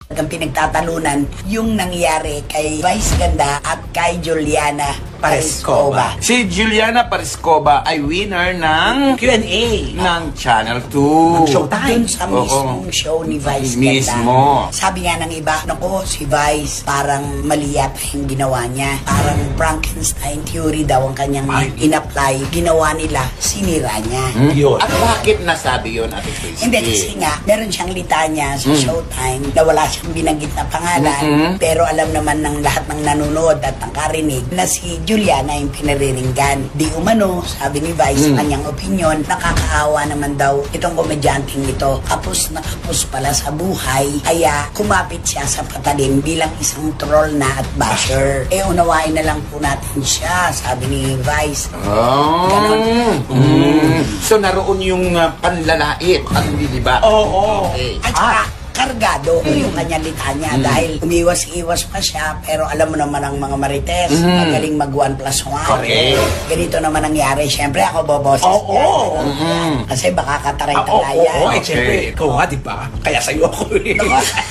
Ang pinagtatalunan yung nangyari kay Vice Ganda at kay Juliana Parescoba. Si Juliana Parescoba ay winner ng Q&A ng Channel 2. Showtime. Dun sa mismong show ni Vice Mismo. Ganda. Sabi nga ng iba, naku, si Vice parang mali yata yung ginawa niya. Parang Frankenstein theory daw ang kanyang in-apply. Ginawa nila, sinira niya. Yun. At bakit nasabi yun, Ate Christy? Hindi, kasi nga, meron siyang litanya sa Showtime na wala siyang binanggit na pangalan. Pero alam naman ng lahat ng nanonood at ng karinig na si Juliana yung pinariringgan. Di umano, sabi ni Vice, kanyang opinion, nakakaawa naman daw itong komedyanteng ito. Kapos na kapos pala sa buhay, kaya kumapit siya sa patalim bilang isang troll na at basher. Unawain na lang po natin siya, sabi ni Vice. So naroon yung panlalait at hindi, di ba? Oo. Okay. At saka, kargado yung kanyang litanya dahil umiwas-iwas pa siya, pero alam mo naman ang mga marites, magaling mag 1+1. Okay. Ganito naman nangyari. Siyempre ako boboses. Oo. Kasi baka kataray Oo, talayan. eh, siyempre, ikaw nga, di ba? Kaya sa'yo ako eh.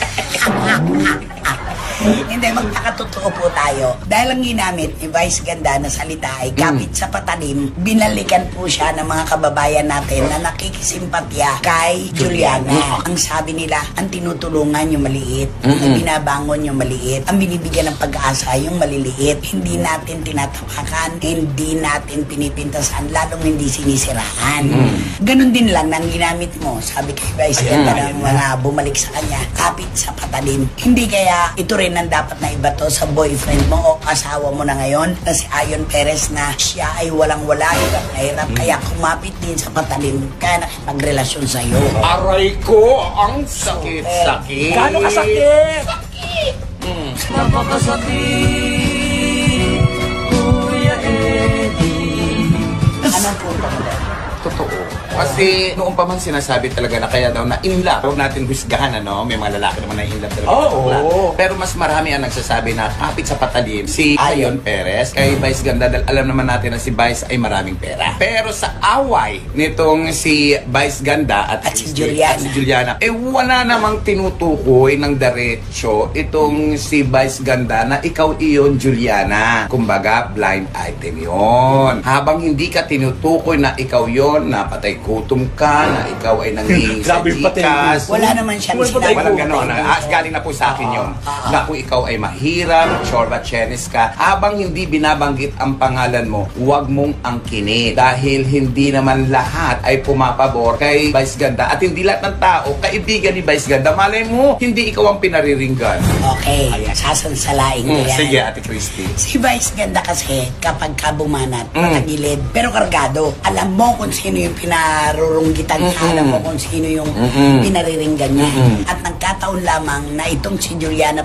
Hindi, magpakatotoo po tayo. Dahil ang ginamit ni Vice Ganda na salita ay kapit sa patalim, binalikan po siya ng mga kababayan natin na nakikisimpatya kay Juliana. Ang sabi nila, ang tinutulungan yung maliit, ang binabangon yung maliit, ang binibigyan ng pag-asa yung maliliit. Hindi natin tinatapakan, hindi natin pinipintasan, lalong hindi sinisiraan. Ganun din lang nang ginamit mo, sabi kay Vice Ganda ng mga bumalik sa kanya, kapit sa patalim. Hindi kaya ito rin ang dapat na ibato sa boyfriend mo o asawa mo na ngayon na si Ayon Perez na siya ay walang-wala, hirap kaya kumapit din sa patalim kaya nakipagrelasyon sa'yo. Aray ko, ang sakit-sakit. Gano'ng kasakit? Sakit! Napakasakit, Kuya Eddie. Anong punto mo doon? Totoo. Kasi noong pa man sinasabi talaga na kaya daw na in love. Huwag natin husgahan, ano? May mga lalaki naman na in love talaga. Oo. Pero mas marami ang nagsasabi na kapit sa patalim si Ayon Perez kay Vice Ganda dahil alam naman natin na si Vice ay maraming pera. Pero sa away nitong si Vice Ganda at si Juliana, wala namang tinutukoy ng diretso itong si Vice Ganda na ikaw iyon, Juliana. Kumbaga, blind item yon. Habang hindi ka tinutukoy na ikaw yon, na patay gutom ka, na ikaw ay nangihingi sa Gcash. Wala naman siyang sinabi. Walang gano'n. Galing na po sa akin yun. Na kung ikaw ay mahirap, chorba chenis ka, habang hindi binabanggit ang pangalan mo, huwag mong angkinin. Dahil hindi naman lahat ay pumapabor kay Vice Ganda. At hindi lahat ng tao, kaibigan ni Vice Ganda. Malay mo, hindi ikaw ang pinariringgan. Okay, sasansalain ko yan. Sige, Ate Christy. Si Vice Ganda kasi kapag kabumanat, patagilid, pero kargado, alam mo kung sino yung pinarurunggitan ka, alam mo kung sino yung pinariringgan niya. At nagkataon lamang na itong si Juliana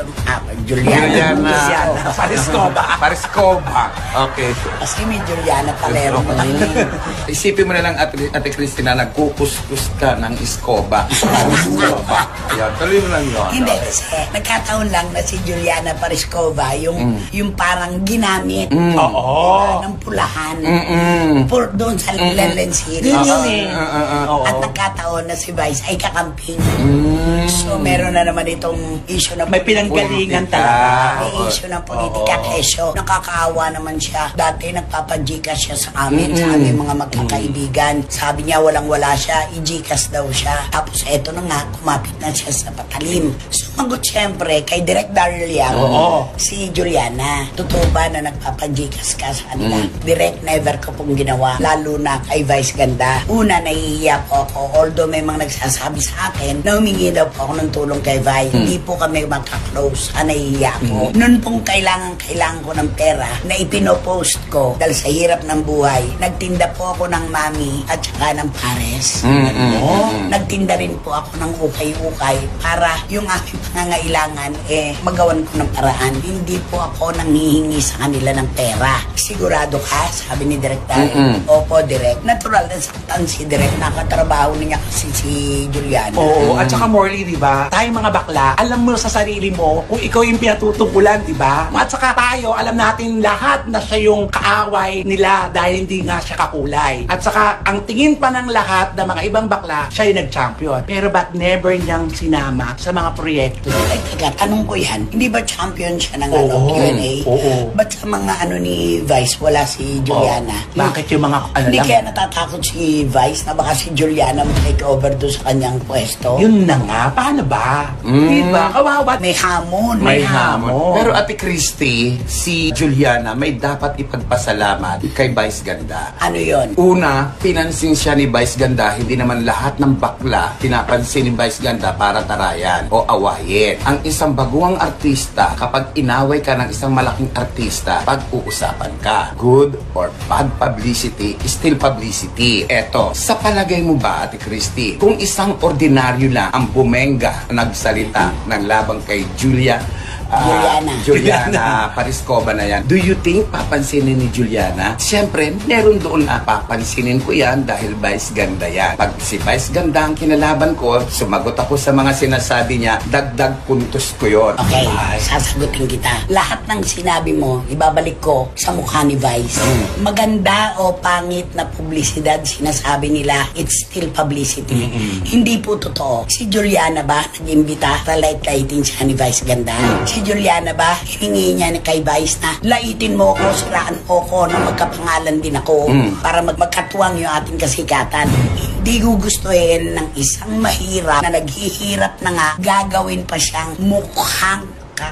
Parescoba. Okay. Kasi may Juliana Palero ko rin. Isipin mo na lang, Ate Christina, nagkukuskus ka ng iskoba. Iskoba. Ayan, tuloy mo lang yun. Hindi, kasi nagkataon lang na si Juliana Parescoba, yung parang ginamit ng pulahan doon sa Lenlen City. At nagkataon na si Vice ay kakamping. So, meron na naman itong issue na May pinanggalingan talaga. May issue ng politika. Kesyo, nakakaawa naman siya. Dati nagpapagikas siya sa amin, sa aming mga magkakaibigan. Sabi niya walang-wala siya, i-gikas daw siya. Tapos eto na nga, kumapit na siya sa patalim. Sumagot siyempre kay Direk Daryl Yao, si Juliana. Totoo ba na nagpapagikas ka sa kanila? Direk, never ko pong ginawa. Lalo na kay Vice Ganda. Una, nahihiya po ako. Although may mga nagsasabi sa akin na humingi daw po ako ng tulong kay Vice. Hindi po kami magka-close. Nahihiya ako. Noon pong kailangan ko ng pera na ipinopost ko dahil sa hirap ng buhay. Nagtinda po ako ng mami at saka ng pares. Nagtinda rin po ako ng ukay-ukay para yung aking pangangailangan magawan ko ng paraan. Hindi po ako nanghihingi sa kanila ng pera. Sigurado ka? Sabi ni Direk Daryl. Opo, Direk. Natural na saktan si Direk. Nakatrabaho niya kasi si Juliana. Oo, at saka Morley, di ba? Tayo mga bakla, alam mo sa sarili mo kung ikaw yung pinatutungkulan, di ba? At saka tayo, alam natin lahat na siya yung kaaway nila dahil hindi nga siya kakulay. At saka, ang tingin pa ng lahat ng mga ibang bakla, siya yung nag-champion. Pero ba't never niyang sinama sa mga proyekto Ay, teka, tanong ko yan. Hindi ba champion siya ng Oo. Q&A? Oo. Ba't sa mga ni Vice, wala si Juliana? Bakit yung mga Hindi lang? kaya natatakot si Vice na baka si Juliana mag-take over doon sa kanyang pwesto? Yun na nga, paano ba? Diba? Kawawa. May hamon. May hamon. Pero Ate Christy, si Juliana may dapat ipagpasalamat kay Vice Ganda. Ano yon? Una, pinansin siya ni Vice Ganda, hindi naman lahat ng bakla pinapansin ni Vice Ganda para tarayan o awayin. Ang isang baguang artista, kapag inaway ka ng isang malaking artista, pag-uusapan ka. Good or bad publicity is still publicity. Eto, sa palagay mo ba, Ate Christy, kung isang ordinaryo lang ang bumenga nagsalita ng labang kay Juliana Pariscoba na yan. Do you think papansinin ni Juliana? Siyempre, meron doon na papansinin ko yan dahil Vice Ganda yan. Pag si Vice Ganda ang kinalaban ko, sumagot ako sa mga sinasabi niya, dagdag puntos ko yon. Okay, sasagutin kita. Lahat ng sinabi mo, ibabalik ko sa mukha ni Vice. Maganda o pangit na publisidad, sinasabi nila, it's still publicity. Hindi po totoo. Si Juliana ba, nag-imbita sa light-lighting siya ni Vice Ganda? Si Juliana ba, hiningi niya kay Vice na laitin mo ko, siraan mo ko na magkapangalan din ako para magkatuwang yung ating kasikatan. Hindi gugustuhin ng isang mahirap na naghihirap na nga, gagawin pa siyang mukhang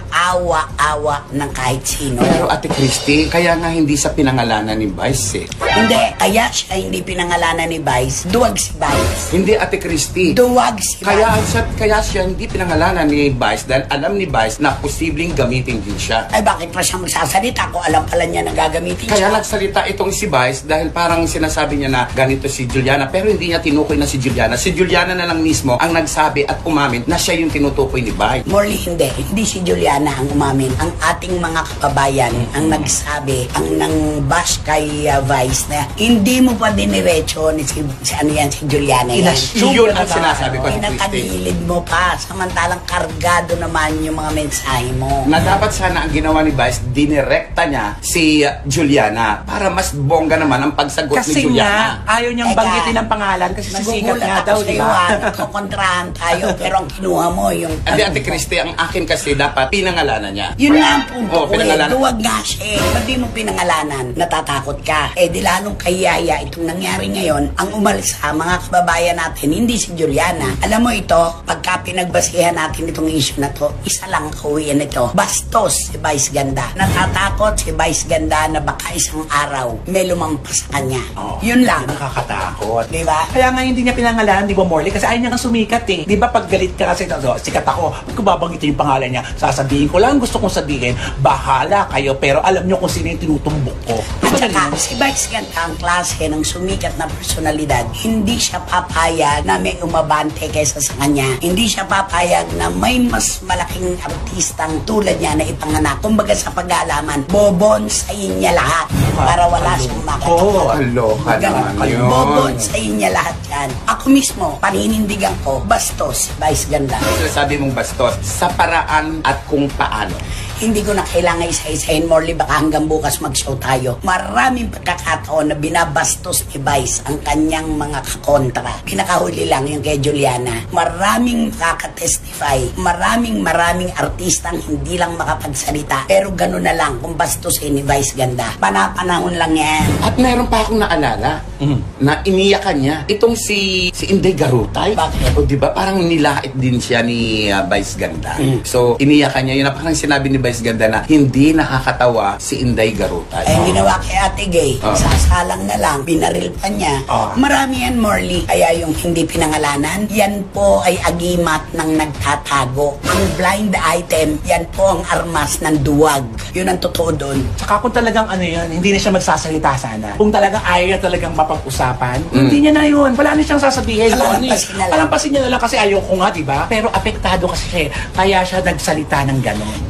kaawa-awa ng kahit sino. Pero Ate Christy, kaya nga hindi sa pinangalanan ni Vice eh. Hindi, kaya siya hindi pinangalanan ni Vice, duwag si Vice. Hindi Ate Christy. Duwag si Vice. Kaya siya hindi pinangalanan ni Vice dahil alam ni Vice na posibleng gamitin din siya. Ay, bakit pa siya magsasalita kung alam pala niya na gagamitin Kaya siya? nagsalita itong si Vice dahil parang sinasabi niya na ganito si Juliana pero hindi niya tinukoy na si Juliana. Si Juliana na lang mismo ang nagsabi at umamin na siya yung tinutukoy ni Vice. Morley, hindi si Juliana ang umamin. Ang ating mga kababayan ang nagsabi, ang nang bash kay Vice na hindi mo pa diniretso ni si Juliana yan. Yun ang sinasabi ko, Ate Christy. Pinatagilid mo pa, samantalang kargado naman yung mga mensahe mo. Na dapat sana ang ginawa ni Vice, dinirekta niya si Juliana para mas bongga naman ang pagsagot Kasi ni nga, Juliana. ayaw niyang Teka, banggitin ang pangalan kasi sisikat nga daw, di ba? Nagkokontrahan tayo, pero ang kinuha mo yung... Hindi, Ate Christy, ang akin kasi dapat pinangalanan niya. Yun nga ang punto Oo, ko eh. pinangalanan. Duwag nga siya eh. Ba't di mo pinangalanan? Natatakot ka. Eh di lalong kayaya itong nangyari ngayon, ang umalis sa mga kababayan natin, hindi si Juliana. Alam mo ito, pagka pinagbasihan natin itong issue na to, isa lang kawian ito. Bastos si Vice Ganda. Natatakot si Vice Ganda na baka isang araw may lumampas sa kanya. Yun lang. Nakakatakot. Di ba? Kaya nga hindi niya pinangalan, di ba, Morley? Kasi ayaw niya nga sumikat eh. Di ba pag galit ka kasi, sikat ako, pag ko babanggitin yung pangalan niya, sasabihin ko lang gusto kong sabihin, bahala kayo, pero alam niyo kung sino yung tinutumbok ko. At saka, si Vice Ganda ang klase ng sumikat na personalidad. Hindi siya papayag na may umabante kaysa sa kanya. Hindi siya papayag na may mas malaking artistang tulad niya na ipanganak. Kumbaga sa pag-aalaman, bobonsayin niya lahat para wala siyang makakita. Oo. Kaloka naman yun. Bobonsayin niya lahat yan. Ako mismo, paninindigan ko, bastos si Vice Ganda. Sabi mong bastos, sa paraan at kung paano. Hindi ko na kailangan isa-isahin, Morley, baka hanggang bukas mag-show tayo. Maraming pagkakataon na binabastos ni Vice ang kanyang mga kakontra. Pinakahuli lang yung kay Juliana. Maraming makaka-testify. Maraming artistang hindi lang makapagsalita. Pero gano'n na lang kung bastusin ni Vice Ganda. Panapanahon lang yan. At meron pa akong naalala na iniyakan niya. Itong si Inday Garutay. Bakit? O diba parang nilait din siya ni Vice Ganda. So iniyakan niya yun na parang sinabi ni Vice Ganda na hindi nakakatawa si Inday Garutay. Ay, ginawa kay Ate Gay, sasalang na lang, binaril pa niya. Marami yan, Morley. Kaya yung hindi pinangalanan, yan po ay agimat ng nagtatago. Ang blind item, yan po ang armas ng duwag. Yun ang totoo doon. Saka kung talagang ano yun, hindi na siya magsasalita sana. Kung talagang ayaw niya talagang mapag-usapan, hindi niya na yun. Wala na siyang sasabihin. Palampasin na lang. Palampasin niya na lang kasi ayaw ko nga, di ba? Pero apektado kasi siya. Kaya siya nagsalita ng gano'n. Kasi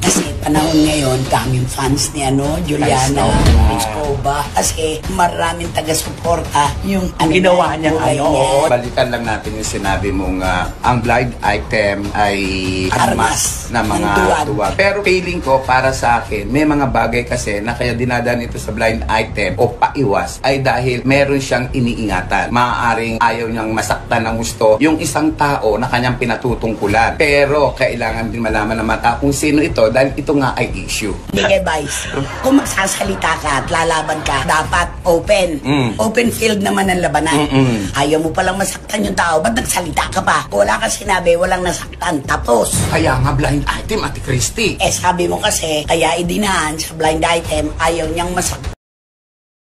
panahon ngayon, daming fans ni Juliana Escobar. Kasi maraming taga-suporta yung Ang ginawa niyang kulay ano, niya. Balikan lang natin yung sinabi mong ang blind item ay armas na mga Duwag. duwag. Pero feeling ko, para sa akin, may mga bagay kasi na kaya dinadaan ito sa blind item o paiwas ay dahil meron siyang iniingatan. Maaaring ayaw niyang masaktan ng gusto yung isang tao na kanyang pinatutungkulan. Pero kailangan din malaman ng mata kung sino ito dahil ito nga ay issue. Bigay Vice, kung magsasalita ka at lalaban ka, dapat open. Open field naman ang labanan. Ayaw mo palang masaktan yung tao, ba't nagsalita ka pa? Wala ka sinabi, walang nasaktan. Tapos, Kaya nga blind item, Ate Christy. sabi mo kasi, kaya idinahan sa blind item, ayaw niyang masaktan